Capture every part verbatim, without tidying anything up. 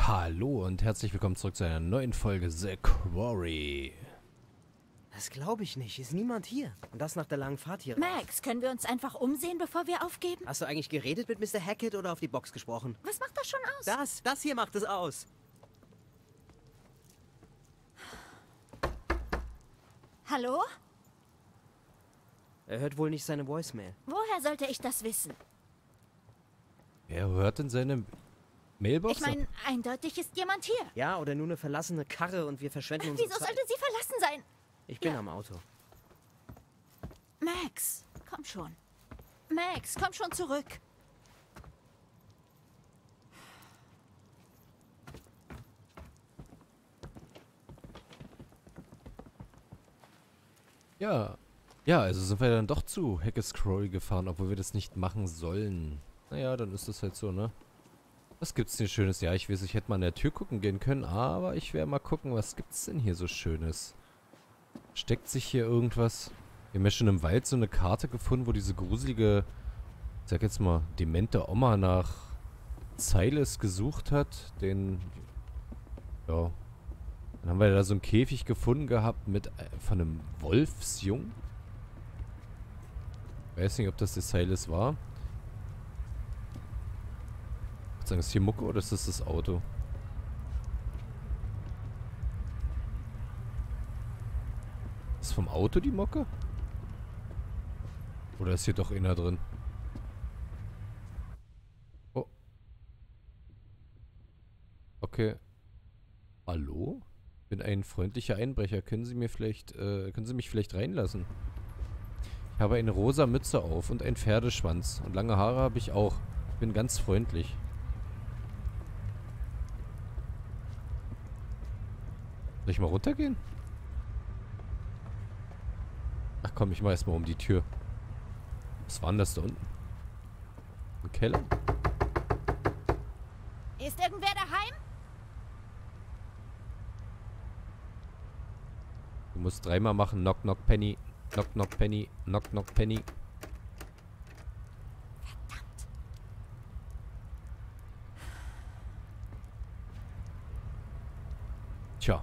Hallo und herzlich willkommen zurück zu einer neuen Folge The Quarry. Das glaube ich nicht. Ist niemand hier. Und das nach der langen Fahrt hier raus. Max, können wir uns einfach umsehen, bevor wir aufgeben? Hast du eigentlich geredet mit Mister Hackett oder auf die Box gesprochen? Was macht das schon aus? Das, das hier macht es aus. Hallo? Er hört wohl nicht seine Voicemail. Woher sollte ich das wissen? Wer hört in seine Mailbox? Ich meine, eindeutig ist jemand hier. Ja, oder nur eine verlassene Karre und wir verschwenden unsere Wieso Zeit. sollte sie verlassen sein? Ich bin Ja. am Auto. Max, komm schon. Max, komm schon zurück. Ja. Ja, also sind wir dann doch zu Hackett's Quarry gefahren, obwohl wir das nicht machen sollen. Naja, dann ist das halt so, ne? Was gibt's denn Schönes? Ja, ich weiß, ich hätte mal an der Tür gucken gehen können, aber ich werde mal gucken, was gibt's denn hier so Schönes? Steckt sich hier irgendwas? Wir haben ja schon im Wald so eine Karte gefunden, wo diese gruselige, ich sag jetzt mal, demente Oma nach Silas gesucht hat. Den, ja, dann haben wir da so einen Käfig gefunden gehabt mit, äh, von einem Wolfsjungen. Ich weiß nicht, ob das der Silas war. Ich würde sagen, ist hier Mucke oder ist das das Auto? Ist vom Auto die Mucke? Oder ist hier doch einer drin? Oh. Okay. Hallo? Ich bin ein freundlicher Einbrecher. Können Sie mir vielleicht, äh, können Sie mich vielleicht reinlassen? Ich habe eine rosa Mütze auf und einen Pferdeschwanz. Und lange Haare habe ich auch. Ich bin ganz freundlich. Soll ich mal runtergehen? Ach komm, ich mach erstmal um die Tür. Was war denn das da unten? Im Keller? Ist irgendwer daheim? Du musst dreimal machen. Knock, knock, Penny. Knock, knock, Penny. Knock, knock, Penny. Verdammt. Tja.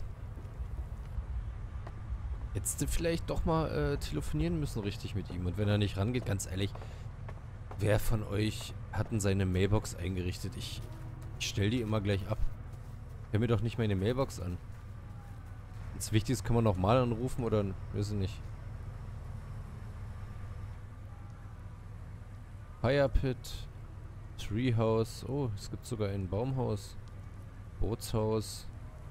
Jetzt vielleicht doch mal äh, telefonieren müssen richtig mit ihm. Und wenn er nicht rangeht, ganz ehrlich, wer von euch hat denn seine Mailbox eingerichtet? Ich, ich stelle die immer gleich ab. Hör mir doch nicht meine Mailbox an. Wenn es wichtig ist, kann man nochmal anrufen oder, weiß ich nicht. Firepit. Treehouse. Oh, es gibt sogar ein Baumhaus. Bootshaus.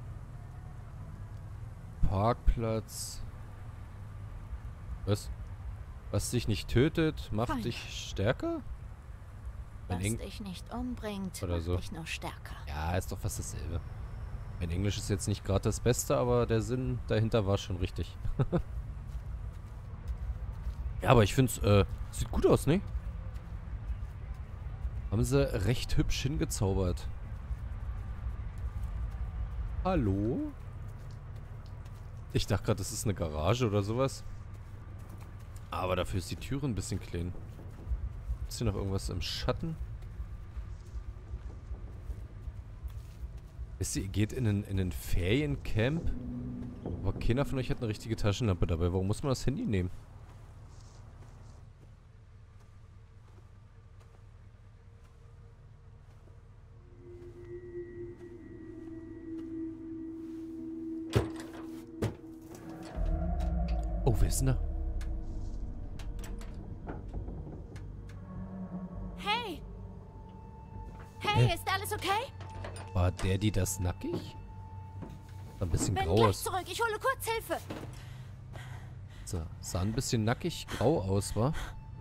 Parkplatz. Was? Was dich nicht tötet, macht Fein. dich stärker? Mein Was Eng dich nicht umbringt, Oder macht so. dich nur stärker. Ja, ist doch fast dasselbe. Mein Englisch ist jetzt nicht gerade das Beste, aber der Sinn dahinter war schon richtig. Ja, aber ich finde es, äh, sieht gut aus, ne? Haben sie recht hübsch hingezaubert. Hallo? Ich dachte gerade, das ist eine Garage oder sowas. Aber dafür ist die Türe ein bisschen klein. Ist hier noch irgendwas im Schatten? Wisst ihr, ihr geht in ein, in ein Feriencamp, aber keiner von euch hat eine richtige Taschenlampe dabei. Warum muss man das Handy nehmen? Oh, wer ist denn da? Hey! Hey, Hä? ist alles okay? War der, die das nackig? Sah ein bisschen Bin grau gleich aus. zurück. Ich hole kurz Hilfe. Sah, sah ein bisschen nackig grau aus, wa?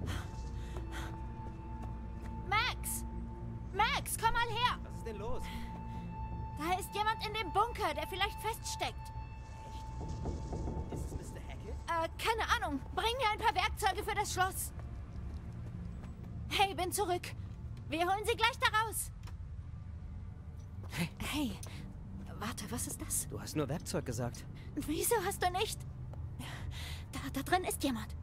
Max! Max, komm mal her! Was ist denn los? Da ist jemand in dem Bunker, der vielleicht feststeckt. Ist es Mister Hackett? Äh, keine Ahnung. Bring mir ein paar Werkzeuge für das Schloss. Hey, bin zurück. Wir holen sie gleich da raus. Hey, warte, was ist das? Du hast nur Werkzeug gesagt. Wieso hast du nicht? Da, da drin ist jemand.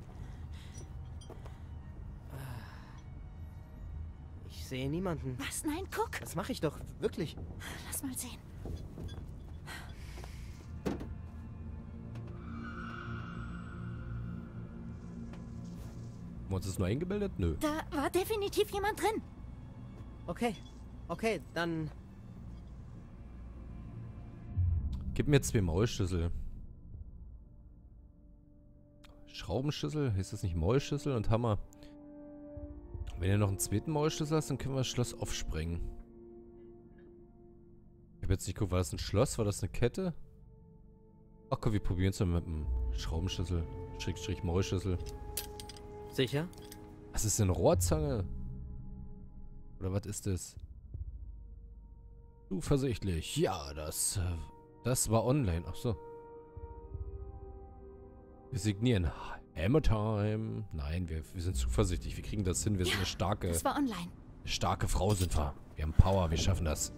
Ich sehe niemanden. Was? Nein, guck. Das mache ich doch, wirklich. Lass erst mal sehen. Haben wir uns das nur eingebildet? Nö. Da war definitiv jemand drin. Okay, okay, dann... Gib mir zwei Maulschlüssel. Schraubenschlüssel? Heißt das nicht Maulschlüssel und Hammer? Wenn ihr noch einen zweiten Maulschlüssel hast, dann können wir das Schloss aufsprengen. Ich habe jetzt nicht geguckt, war das ein Schloss? War das eine Kette? Ach komm, wir probieren es mal mit dem Schraubenschlüssel. Schrägstrich Maulschlüssel. Sicher? Was ist denn eine Rohrzange? Oder was ist das? Zuversichtlich. Ja, das... Das war online. Ach so. Wir signieren. Hammer Time. Nein, wir, wir sind zuversichtlich. Wir kriegen das hin. Wir sind eine starke... Das war online. Starke Frau sind wir. Wir haben Power. Wir schaffen das.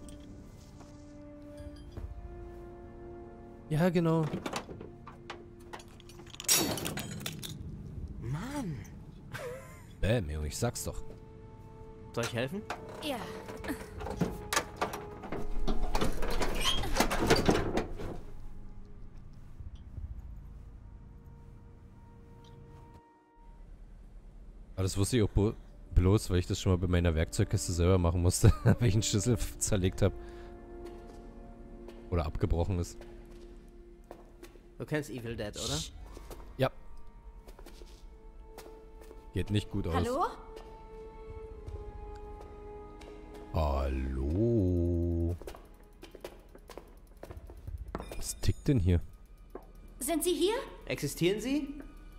Ja, genau. Mann. Bäm, Junge, ich sag's doch. Soll ich helfen? Ja. Aber das wusste ich auch bloß, weil ich das schon mal bei meiner Werkzeugkiste selber machen musste, weil ich einen Schlüssel zerlegt habe. Oder abgebrochen ist. Du kennst Evil Dead, oder? Ja. Geht nicht gut aus. Hallo? Hallo? Was tickt denn hier? Sind Sie hier? Existieren sie?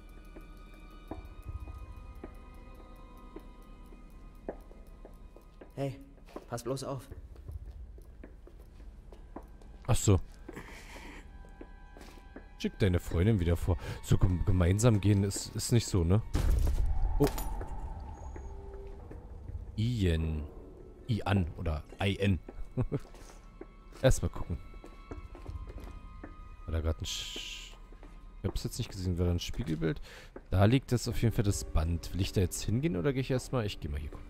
Hey, pass bloß auf. Ach so. Schick deine Freundin wieder vor. So gem gemeinsam gehen ist, ist nicht so, ne? Oh. Ian. Ian oder I N. Erstmal gucken. War da gerade ein... Sch ich hab's jetzt nicht gesehen. War da ein Spiegelbild? Da liegt das auf jeden Fall das Band. Will ich da jetzt hingehen oder gehe ich erstmal? Ich gehe mal hier gucken.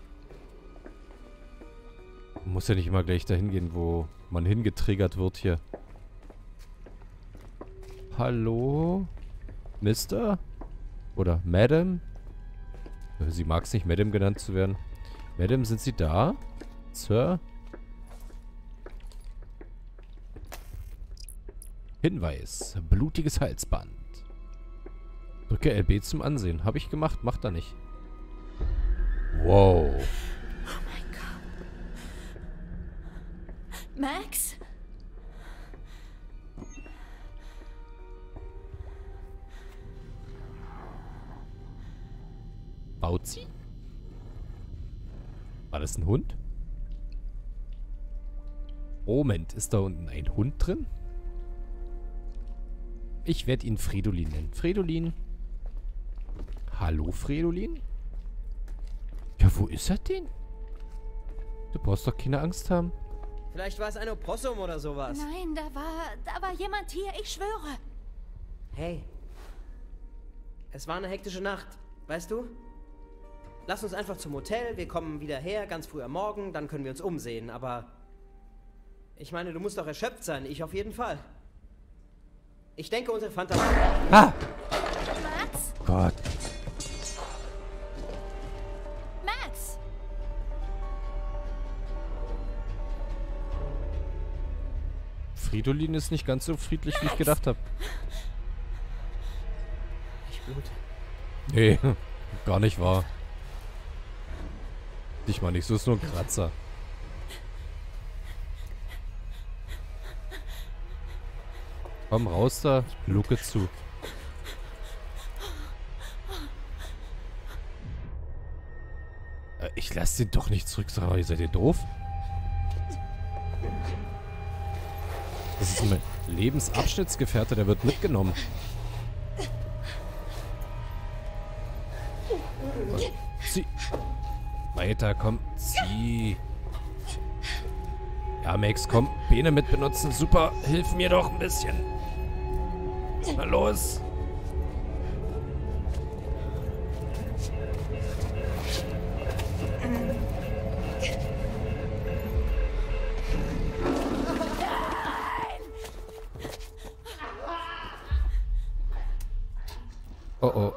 Man muss ja nicht immer gleich dahin gehen, wo man hingetriggert wird hier. Hallo? Mister? Oder Madam? Sie mag es nicht, Madam genannt zu werden. Madam, sind Sie da? Sir? Hinweis. Blutiges Halsband. Drücke L B zum Ansehen. Habe ich gemacht, macht er nicht. Wow. Oh mein Gott. Max? Bauzi? War das ein Hund? Moment, ist da unten ein Hund drin? Ich werde ihn Fridolin nennen. Fridolin. Hallo, Fridolin? Ja, wo ist er denn? Du brauchst doch keine Angst haben. Vielleicht war es ein Opossum oder sowas. Nein, da war, da war jemand hier, ich schwöre. Hey. Es war eine hektische Nacht, weißt du? Lass uns einfach zum Hotel, wir kommen wieder her, ganz früh am Morgen, dann können wir uns umsehen, aber... Ich meine, du musst doch erschöpft sein, ich auf jeden Fall. Ich denke, unsere Fantasie... Ah! Max? Gott. Max? Fridolin ist nicht ganz so friedlich, wie ich gedacht habe. Ich blute. Nee, gar nicht wahr. Dich mal nicht, so ist nur ein Kratzer. Komm raus da, Luke zu. Äh, ich lass den doch nicht zurück, sag mal, ihr seid ihr doof? Das ist mein Lebensabschnittsgefährte, der wird mitgenommen. Zieh. Weiter, komm, zieh. Ja, Max, komm, Beine mit benutzen, super, hilf mir doch ein bisschen. Na los. Oh oh.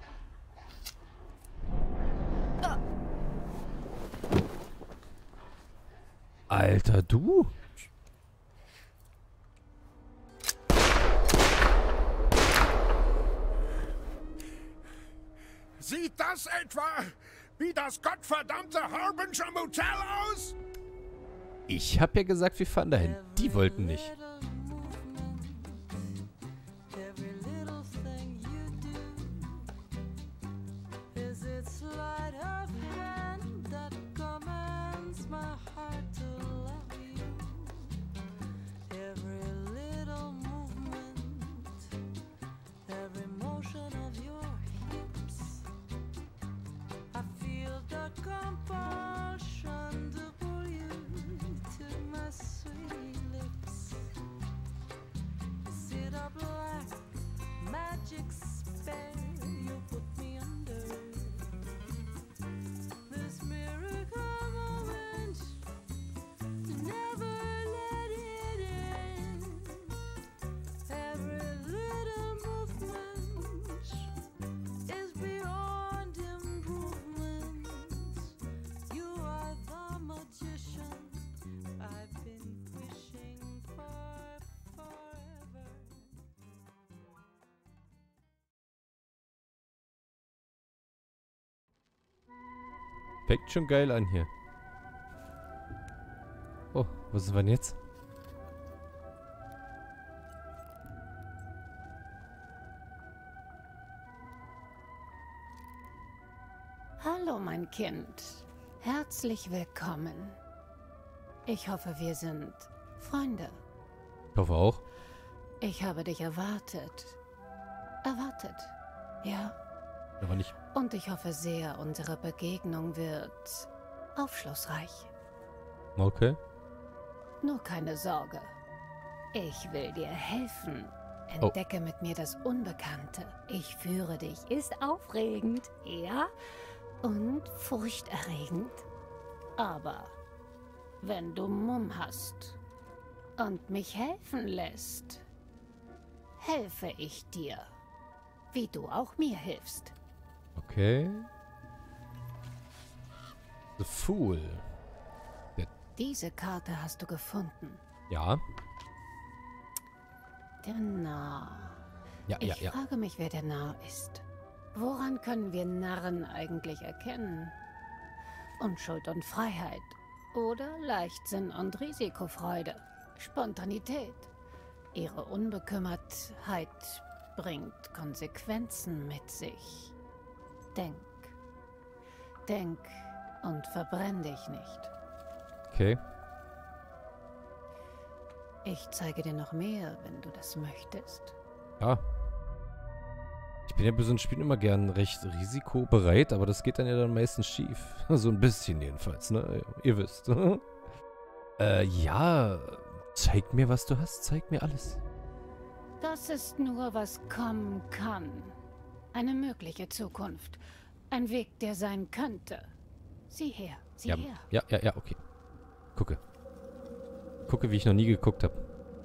Alter, du? Sieht das etwa wie das gottverdammte Harbinger Motel aus? Ich hab ja gesagt, wir fahren dahin. Die wollten nicht. Fängt schon geil an hier. Oh, was ist denn jetzt? Hallo, mein Kind. Herzlich willkommen. Ich hoffe, wir sind Freunde. Ich hoffe auch. Ich habe dich erwartet. Erwartet, ja. Aber nicht. Und ich hoffe sehr, unsere Begegnung wird aufschlussreich. Okay. Nur keine Sorge. Ich will dir helfen. Entdecke oh. mit mir das Unbekannte. Ich führe dich. Ist aufregend, ja? Und furchterregend. Aber wenn du Mumm hast und mich helfen lässt, helfe ich dir, wie du auch mir hilfst. Okay. The Fool. Der Diese Karte hast du gefunden. ja. Der Narr. Ja, Ich ja, ja. frage mich, wer der Narr ist. Woran können wir Narren eigentlich erkennen? Unschuld und Freiheit. Oder Leichtsinn und Risikofreude. Spontanität. Ihre Unbekümmertheit bringt Konsequenzen mit sich. Denk. Denk und verbrenn dich nicht. Okay. Ich zeige dir noch mehr, wenn du das möchtest. Ja. Ich bin ja bei so einem Spiel immer gern recht risikobereit, aber das geht dann ja dann meistens schief. So ein bisschen jedenfalls, ne? Ihr wisst. äh, ja. Zeig mir, was du hast. Zeig mir alles. Das ist nur, was kommen kann. Eine mögliche Zukunft. Ein Weg, der sein könnte. Sieh her, sieh Ja, her. ja, ja, ja, okay. Gucke. Gucke, wie ich noch nie geguckt habe.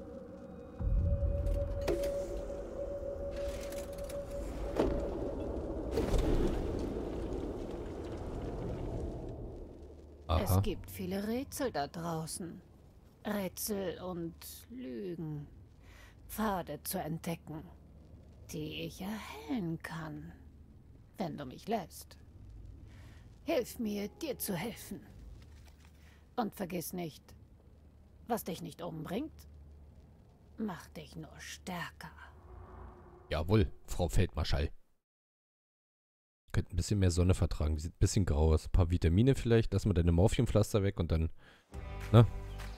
Es gibt viele Rätsel da draußen. Rätsel und Lügen. Pfade zu entdecken, die ich erhellen kann, wenn du mich lässt. Hilf mir, dir zu helfen. Und vergiss nicht, was dich nicht umbringt, macht dich nur stärker. Jawohl, Frau Feldmarschall. Könnte ein bisschen mehr Sonne vertragen. Die sieht ein bisschen grau aus. Ein paar Vitamine vielleicht. Lass mal deine Morphiumpflaster weg und dann... Ne?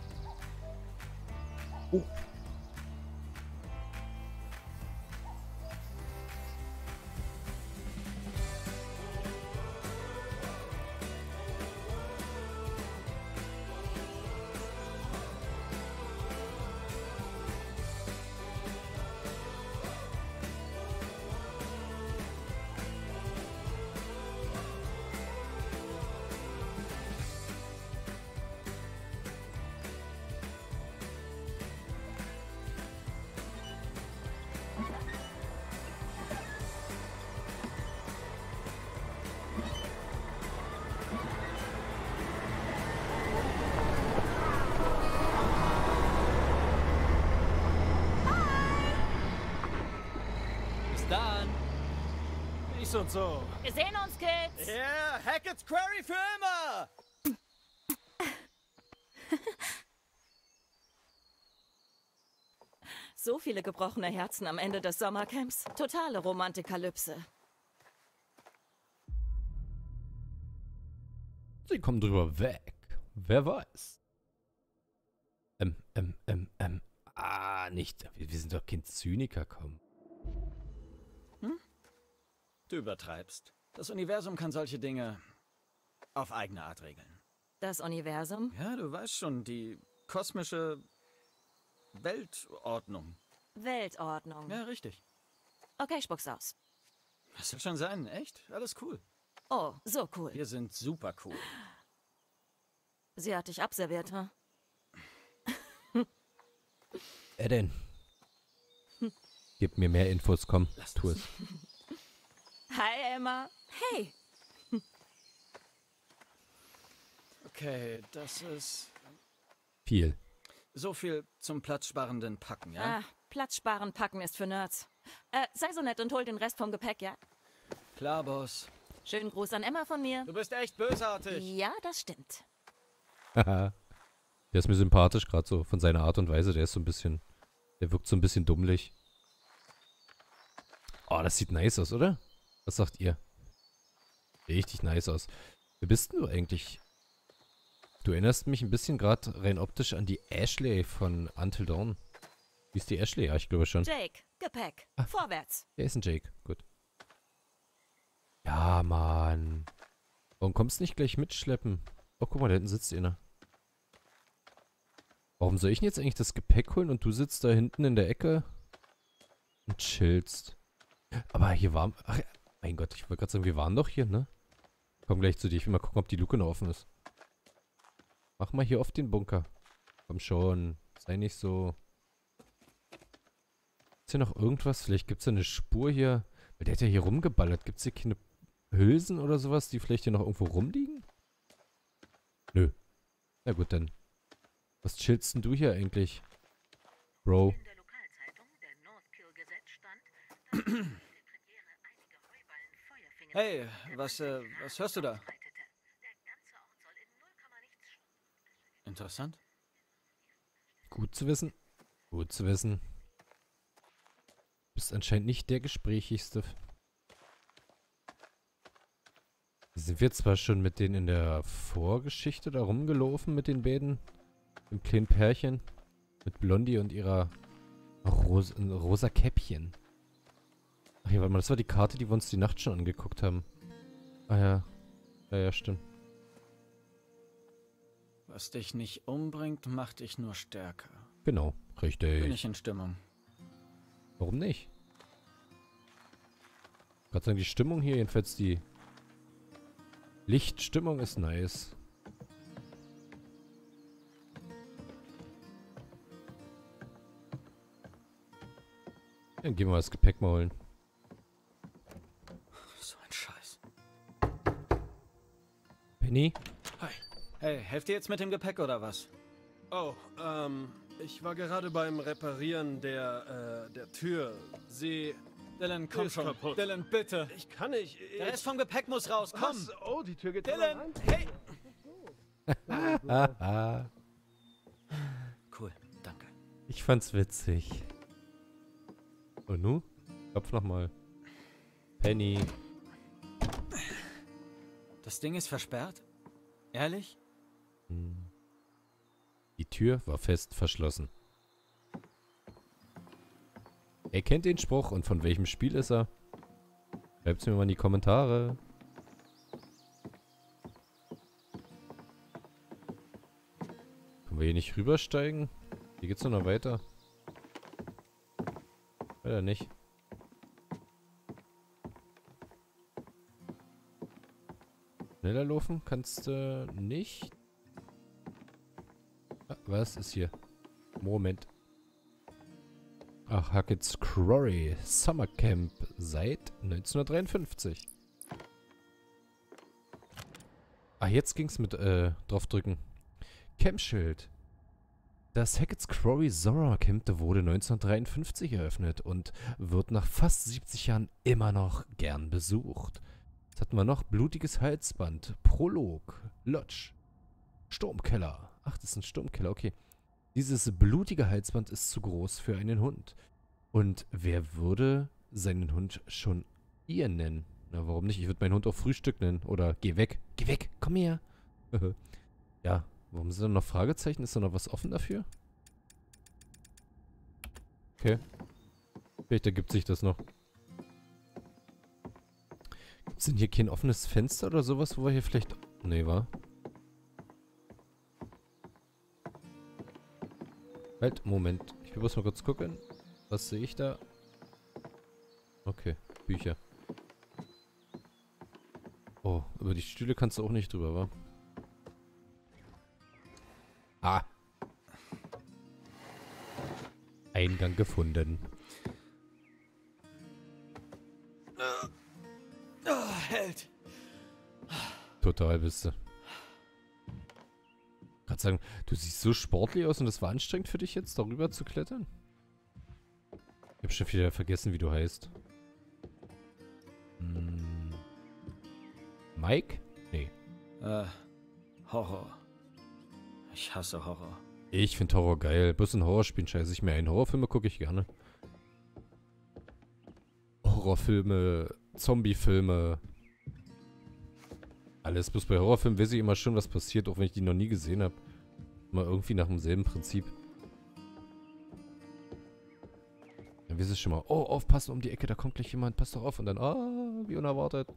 Oh. dann. Dies und so. Wir sehen uns, Kids. Ja, yeah, Hackett's Quarry für immer! So viele gebrochene Herzen am Ende des Sommercamps. Totale Romantikalypse. Sie kommen drüber weg. Wer weiß. Ähm, ähm, ähm, ähm. Ah, nicht. Wir, wir sind doch kein Zyniker, komm. Hm? Du übertreibst. Das Universum kann solche Dinge auf eigene Art regeln. Das Universum? Ja, du weißt schon, die kosmische Weltordnung. Weltordnung. Ja, richtig. Okay, spuck's aus. Das soll schon sein, echt? Alles cool. Oh, so cool. Wir sind super cool. Sie hat dich abserviert, hm? Wer denn? Gib mir mehr Infos, komm. Lass tu es. es. Hi, Emma. Hey. Okay, das ist Viel. so viel zum platzsparenden Packen, ja? Ah, Platz sparen, packen ist für Nerds. Äh, sei so nett und hol den Rest vom Gepäck, ja? Klar, Boss. Schönen Gruß an Emma von mir. Du bist echt bösartig. Ja, das stimmt. Haha. Der ist mir sympathisch, gerade so von seiner Art und Weise. Der ist so ein bisschen, der wirkt so ein bisschen dummlich. Oh, das sieht nice aus, oder? Was sagt ihr? Richtig nice aus. Wer bist denn du eigentlich? Du erinnerst mich ein bisschen gerade rein optisch an die Ashley von Until Dawn. Wie ist die Ashley? Ja, ich glaube schon. Jake, Gepäck. Ah. Vorwärts. Der ist ein Jake. Gut. Ja, Mann. Warum kommst du nicht gleich mitschleppen? Oh, guck mal, da hinten sitzt einer. Warum soll ich denn jetzt eigentlich das Gepäck holen und du sitzt da hinten in der Ecke und chillst? Aber hier war... Ach, mein Gott, ich wollte gerade sagen, wir waren doch hier, ne? Komm gleich zu dir. Ich will mal gucken, ob die Luke noch offen ist. Mach mal hier auf den Bunker. Komm schon. Sei nicht so... Ist hier noch irgendwas? Vielleicht gibt es ja eine Spur hier. Weil der hat ja hier rumgeballert. Gibt es hier keine Hülsen oder sowas, die vielleicht hier noch irgendwo rumliegen? Nö. Na gut, dann. Was chillst denn du hier eigentlich, Bro? In der Lokalzeitung, der Northkill Gazette stand, dass die Premiere einige Heuballen Feuerfinger Hey, was, äh, was hörst du da? ausbreitete. Der ganze Ort soll in null Komma nichts sch- Interessant. Gut zu wissen. Gut zu wissen. Du bist anscheinend nicht der Gesprächigste. Sind wir zwar schon mit denen in der Vorgeschichte da rumgelaufen, mit den beiden? Im kleinen Pärchen. Mit Blondie und ihrer Ros rosa Käppchen. Ach ja, warte mal, das war die Karte, die wir uns die Nacht schon angeguckt haben. Ah ja. Ja, ja, stimmt. Was dich nicht umbringt, macht dich nur stärker. Genau, richtig. Bin ich in Stimmung. Warum nicht? Gerade sagen, die Stimmung hier, jedenfalls die Lichtstimmung ist nice. Dann gehen wir mal das Gepäck mal holen. So ein Scheiß. Penny? Hi. Hey, helft ihr jetzt mit dem Gepäck oder was? Oh, ähm, ich war gerade beim Reparieren der, äh, der Tür. Sie... Dylan, komm ist schon. kaputt. Dylan, bitte. Ich kann nicht. Der Rest vom Gepäck muss raus, komm. Was? Oh, die Tür geht Dylan, hey. Haha. Cool, danke. Ich fand's witzig. Und nu? Klopf nochmal. Penny. Das Ding ist versperrt? Ehrlich? Hm. Die Tür war fest verschlossen. Ihr kennt den Spruch und von welchem Spiel ist er? Schreibt's mir mal in die Kommentare. Können wir hier nicht rübersteigen? Hier geht's noch weiter. Oder nicht? Schneller laufen kannst du nicht. Ah, was ist hier? Moment. Ach, Hackett's Quarry Summer Camp seit neunzehnhundertdreiundfünfzig. Ah, jetzt ging's mit äh, draufdrücken. Campschild. Das Hackett's Quarry Zora Camp wurde neunzehnhundertdreiundfünfzig eröffnet und wird nach fast siebzig Jahren immer noch gern besucht. Jetzt hatten wir noch blutiges Halsband, Prolog, Lodge, Sturmkeller. Ach, das ist ein Sturmkeller, okay. Dieses blutige Halsband ist zu groß für einen Hund. Und wer würde seinen Hund schon Ian nennen? Na, warum nicht? Ich würde meinen Hund auch Frühstück nennen. Oder geh weg. Geh weg, komm her. Ja, warum sind da noch Fragezeichen? Ist da noch was offen dafür? Okay. Vielleicht ergibt sich das noch. Gibt es denn hier kein offenes Fenster oder sowas, wo wir hier vielleicht... Nee, war? Halt, Moment. Ich will bloß mal kurz gucken. Was sehe ich da? Okay, Bücher. Oh, über die Stühle kannst du auch nicht drüber, wa? Ah. Eingang gefunden. Oh, Held. Total bist du. Gerade sagen, du siehst so sportlich aus und das war anstrengend für dich jetzt, darüber zu klettern? Ich hab schon wieder vergessen, wie du heißt. Hm. Mike? Nee. Äh, Horror. Ich hasse Horror. Ich finde Horror geil. Bloß in Horrorspielen scheiße ich mir ein. Horrorfilme gucke ich gerne. Horrorfilme, Zombiefilme. Alles. Bloß bei Horrorfilmen weiß ich immer schon, was passiert, auch wenn ich die noch nie gesehen habe. Immer irgendwie nach demselben Prinzip. Dann weiß ich schon mal, oh, aufpassen um die Ecke, da kommt gleich jemand, passt doch auf. Und dann, ah, wie unerwartet.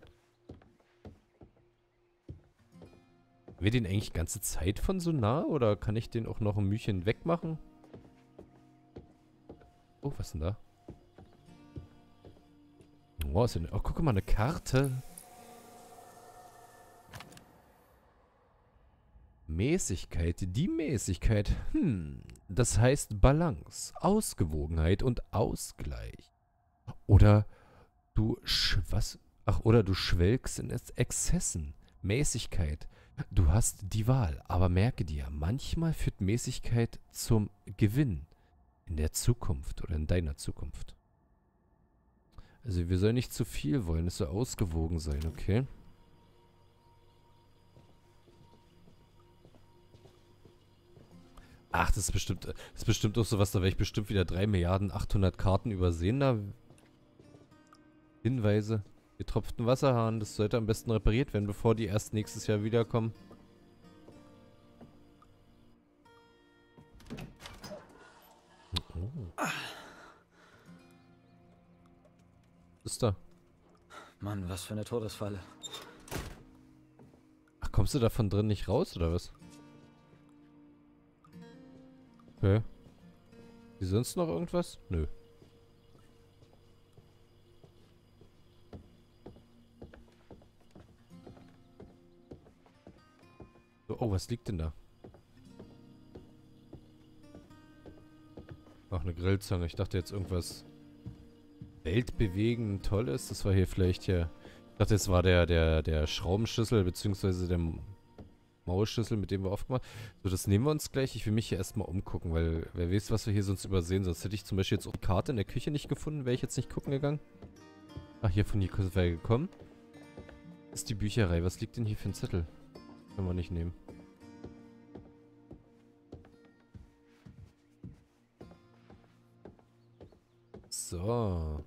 Haben wir den eigentlich die ganze Zeit von so nah? Oder kann ich den auch noch ein Mühchen wegmachen? Oh, was ist denn da? Oh, ist denn, oh, guck mal, eine Karte. Mäßigkeit, die Mäßigkeit. Hm, das heißt Balance, Ausgewogenheit und Ausgleich. Oder du sch was? Ach, oder du schwelgst in Exzessen. Mäßigkeit. Du hast die Wahl, aber merke dir, manchmal führt Mäßigkeit zum Gewinn in der Zukunft oder in deiner Zukunft. Also wir sollen nicht zu viel wollen, es soll ausgewogen sein, okay? Ach, das ist bestimmt, das ist bestimmt auch sowas, da werde ich bestimmt wieder drei Milliarden achthundert Karten übersehen, da Hinweise. Getropften Wasserhahn, das sollte am besten repariert werden, bevor die erst nächstes Jahr wiederkommen. Oh. Was ist da? Mann, was für eine Todesfalle. Ach, kommst du davon drin nicht raus, oder was? Okay. Ist sonst noch irgendwas? Nö. So, oh, was liegt denn da? Ach, eine Grillzange. Ich dachte jetzt irgendwas weltbewegend Tolles. Das war hier vielleicht ja... Ich dachte, das war der, der, der Schraubenschlüssel, beziehungsweise der Mausschlüssel, mit dem wir aufgemacht haben. So, das nehmen wir uns gleich. Ich will mich hier erstmal umgucken, weil wer weiß, was wir hier sonst übersehen. Sonst hätte ich zum Beispiel jetzt auch die Karte in der Küche nicht gefunden. Wäre ich jetzt nicht gucken gegangen. Ach, hier von hier wäre gekommen. Das ist die Bücherei. Was liegt denn hier für ein Zettel? Können wir nicht nehmen. So.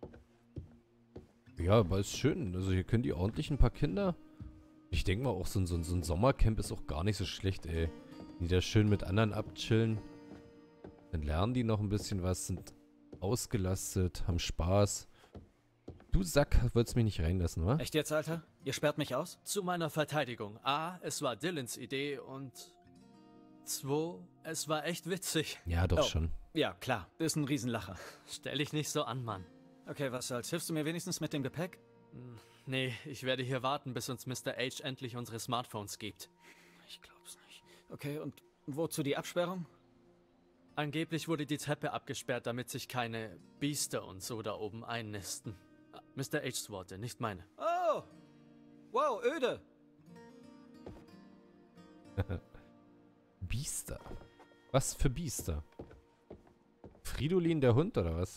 Ja, aber ist schön. Also hier können die ordentlich ein paar Kinder. Ich denke mal auch so ein, so, ein, so ein Sommercamp ist auch gar nicht so schlecht, ey. Die da schön mit anderen abchillen. Dann lernen die noch ein bisschen was, sind ausgelastet, haben Spaß. Du Sack, wolltest mich nicht reinlassen, wa? Echt jetzt, Alter? Ihr sperrt mich aus? Zu meiner Verteidigung. A, es war Dylans Idee und... Zwei, es war echt witzig. Ja, doch Oh. schon. Ja, klar. Ist ein Riesenlacher. Stell dich nicht so an, Mann. Okay, was soll's? Hilfst du mir wenigstens mit dem Gepäck? Hm, Nee, ich werde hier warten, bis uns Mister H endlich unsere Smartphones gibt. Ich glaub's nicht. Okay, und wozu die Absperrung? Angeblich wurde die Treppe abgesperrt, damit sich keine Biester und so da oben einnisten. Mister H's Worte, nicht meine. Oh! Wow, öde! Biester. Was für Biester? Fridolin der Hund oder was?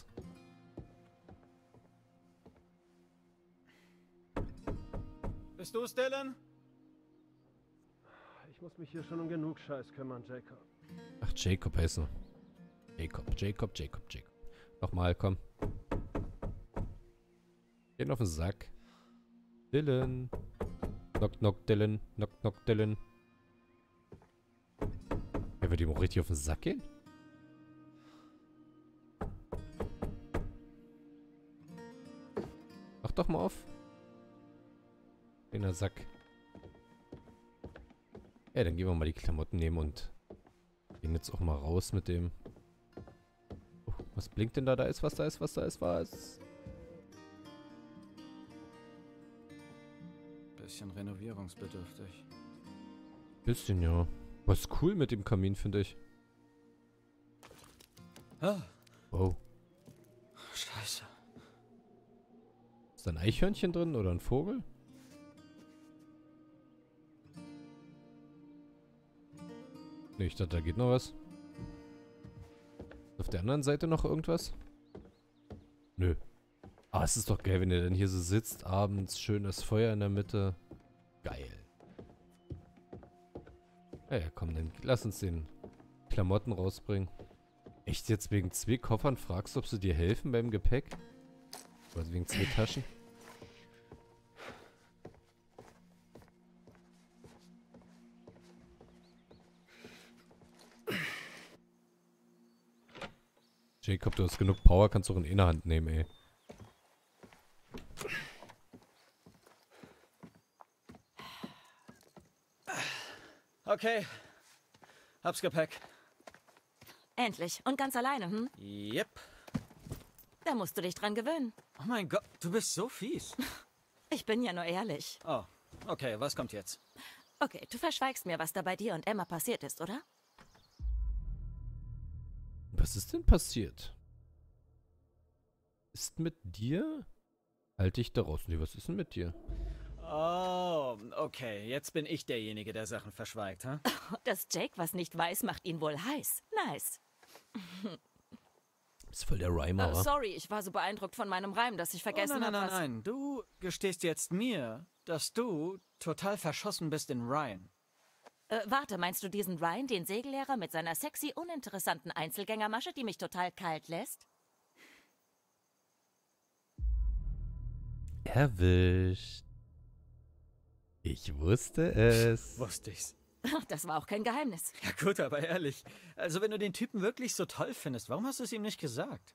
Bist du es, Dylan? Ich muss mich hier schon um genug Scheiß kümmern, Jacob. Ach, Jacob heißt er. Jacob, Jacob, Jacob, Jacob. Nochmal, komm. Gehen auf den Sack. Dylan. Knock, knock, Dylan. Knock, knock, Dylan. Er wird ihm auch richtig auf den Sack gehen? Mach doch mal auf. In der Sack. Ja, dann gehen wir mal die Klamotten nehmen und gehen jetzt auch mal raus mit dem. Oh, was blinkt denn da? Da ist was, da ist was, da ist was. Bisschen renovierungsbedürftig. Bisschen, ja. Was cool mit dem Kamin, finde ich. Ah. Wow. Scheiße. Ist da ein Eichhörnchen drin oder ein Vogel? Ne, ich dachte, da geht noch was. Ist auf der anderen Seite noch irgendwas? Nö. Ah, es ist doch geil, wenn ihr dann hier so sitzt, abends, schön das Feuer in der Mitte. Geil. Ja, ja, komm, dann lass uns den Klamotten rausbringen. Echt jetzt wegen zwei Koffern fragst du, ob sie dir helfen beim Gepäck? Oder wegen zwei Taschen? Jacob, du hast genug Power, kannst du auch in einer Hand nehmen, ey. Okay. Hab's Gepäck. Endlich. Und ganz alleine, hm? Yep. Da musst du dich dran gewöhnen. Oh mein Gott, du bist so fies. Ich bin ja nur ehrlich. Oh, okay, was kommt jetzt? Okay, du verschweigst mir, was da bei dir und Emma passiert ist, oder? Was ist denn passiert? Ist mit dir? Halt dich da raus. Nee, was ist denn mit dir? Oh, okay, jetzt bin ich derjenige, der Sachen verschweigt, ha? Dass Jake was nicht weiß, macht ihn wohl heiß. Nice. Ist voll der Rhymer, Uh, wa? sorry, ich war so beeindruckt von meinem Reim, dass ich vergessen oh, nein, habe, nein, was... nein, nein, du gestehst jetzt mir, dass du total verschossen bist in Ryan. Äh, warte, meinst du diesen Ryan, den Segellehrer mit seiner sexy, uninteressanten Einzelgängermasche, die mich total kalt lässt? Erwischt. Ich wusste es. Wusste ich's. Das war auch kein Geheimnis. Ja gut, aber ehrlich, also wenn du den Typen wirklich so toll findest, warum hast du es ihm nicht gesagt?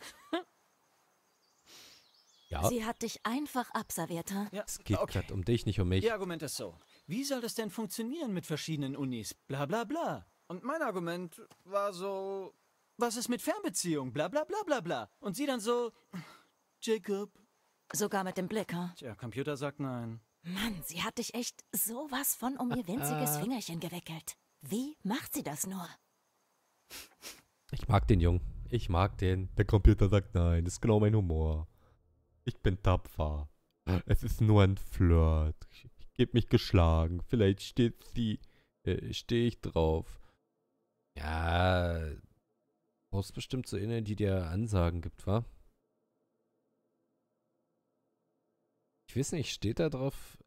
Ja, Sie hat dich einfach abserviert, ha? Ja, es geht okay. gerade um dich, nicht um mich. Ihr Argument ist so. Wie soll das denn funktionieren mit verschiedenen Unis? Bla bla bla. Und mein Argument war so, was ist mit Fernbeziehung? Bla bla bla bla bla. Und sie dann so, Jacob. Sogar mit dem Blick, ha? Tja, Computer sagt nein. Mann, sie hat dich echt sowas von um ihr winziges Fingerchen gewickelt. Wie macht sie das nur? Ich mag den Jungen. Ich mag den. Der Computer sagt nein. Das ist genau mein Humor. Ich bin tapfer. Es ist nur ein Flirt. Ich, ich gebe mich geschlagen. Vielleicht steht sie. Äh, stehe ich drauf. Ja. Du brauchst bestimmt so eine, die dir Ansagen gibt, wa? Ich weiß nicht, steht da drauf?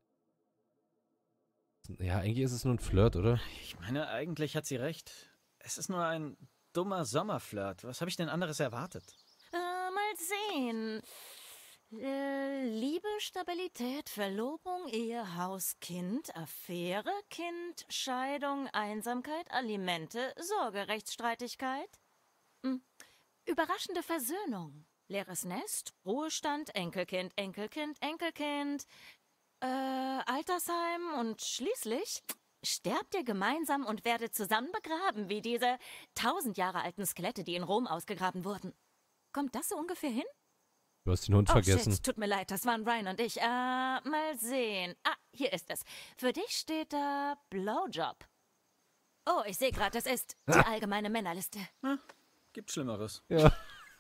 Ja, eigentlich ist es nur ein Flirt, oder? Ich meine, eigentlich hat sie recht. Es ist nur ein dummer Sommerflirt. Was habe ich denn anderes erwartet? Äh, mal sehen. Äh, Liebe, Stabilität, Verlobung, Ehe, Haus, Kind, Affäre, Kind, Scheidung, Einsamkeit, Alimente, Sorgerechtsstreitigkeit. Hm. Überraschende Versöhnung. Leeres Nest, Ruhestand, Enkelkind, Enkelkind, Enkelkind, äh, Altersheim und schließlich sterbt ihr gemeinsam und werdet zusammen begraben, wie diese tausend Jahre alten Skelette, die in Rom ausgegraben wurden. Kommt das so ungefähr hin? Du hast den Hund Oh vergessen. shit, tut mir leid, das waren Ryan und ich. Äh, mal sehen. Ah, hier ist es. Für dich steht da Blowjob. Oh, ich sehe gerade, das ist die allgemeine Männerliste. Na, gibt Schlimmeres. Ja.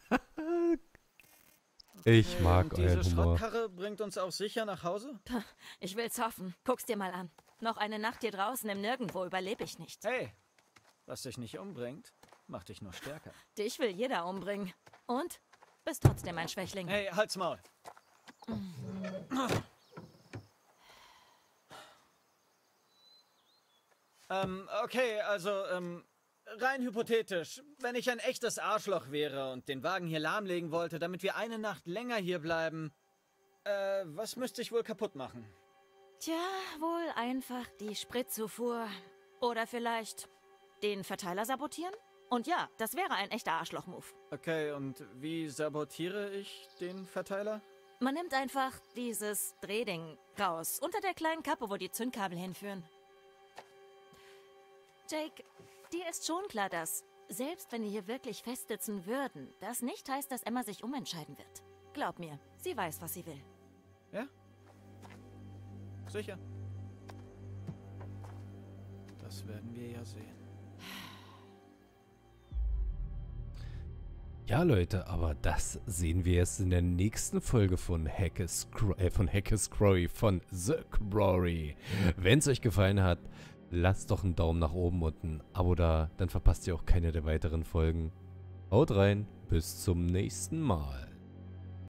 Ich mag Und diese euren Humor. Schrottkarre bringt uns auch sicher nach Hause? Ich will's hoffen. Guck's dir mal an. Noch eine Nacht hier draußen im Nirgendwo überlebe ich nicht. Hey, Was dich nicht umbringt, macht dich nur stärker. Dich will jeder umbringen. Und? Bist trotzdem ein Schwächling. Hey, halt's Maul. ähm, okay, also, ähm, rein hypothetisch. Wenn ich ein echtes Arschloch wäre und den Wagen hier lahmlegen wollte, damit wir eine Nacht länger hier bleiben, äh, was müsste ich wohl kaputt machen? Tja, wohl einfach die Spritzufuhr. Oder vielleicht den Verteiler sabotieren? Und ja, das wäre ein echter Arschloch-Move. Okay, und wie sabotiere ich den Verteiler? Man nimmt einfach dieses Drehding raus, unter der kleinen Kappe, wo die Zündkabel hinführen. Jake, dir ist schon klar, dass, selbst wenn wir hier wirklich festsitzen würden, das nicht heißt, dass Emma sich umentscheiden wird. Glaub mir, sie weiß, was sie will. Ja? Sicher. Das werden wir ja sehen. Ja, Leute, aber das sehen wir jetzt in der nächsten Folge von Hack a Scro- äh, von Hack a Scrory, von The Scrory. Wenn es euch gefallen hat, lasst doch einen Daumen nach oben und ein Abo da, dann verpasst ihr auch keine der weiteren Folgen. Haut rein, bis zum nächsten Mal.